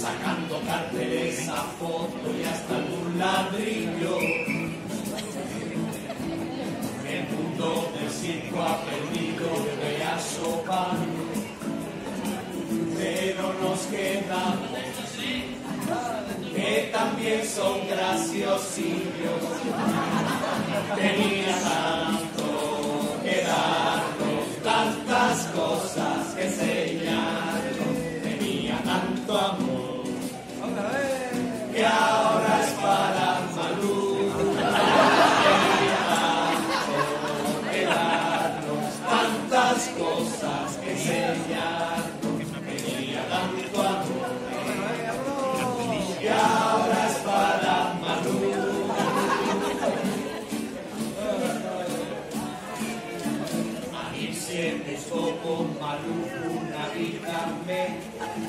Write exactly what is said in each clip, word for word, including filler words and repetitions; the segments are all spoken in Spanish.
sacando carteles a foto y hasta algún ladrillo. El mundo del circo ha perdido de asopar, pero nos quedamos que también son graciosillos. Tenía tanto que darnos, tantas cosas que enseñarnos, tenía tanto amor que ahora es para Malú. Tenía tanto que darnos, tantas cosas que enseñarnos, tenía tanto amor que ahora es para Malú. Ahí se buscó con Malú una vida me.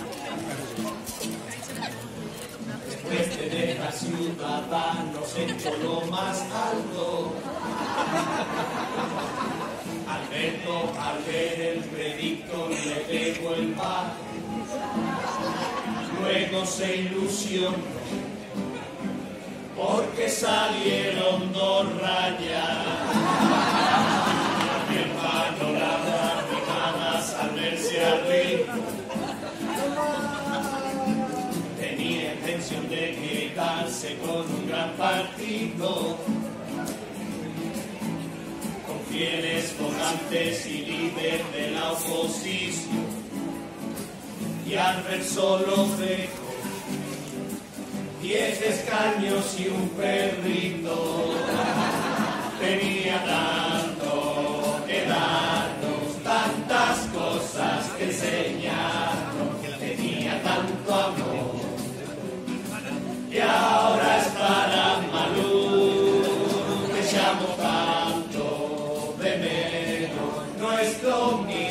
Después de dejar Ciudadanos en lo más alto, Alberto al ver el predicto le pegó el bar. Luego se ilusionó porque salieron dos rayas. Y el panorama rimadas al verse arriba. Tenía intención de quedarse con un gran partido, con fieles votantes y líder de la oposición. Y al ver solo dejó diez escaños y un perrito. Tenía tanto que darnos, tantas cosas que enseñarnos, tenía tanto amor y ahora es para Malú. Que llamo tanto de menos, no es lo mismo.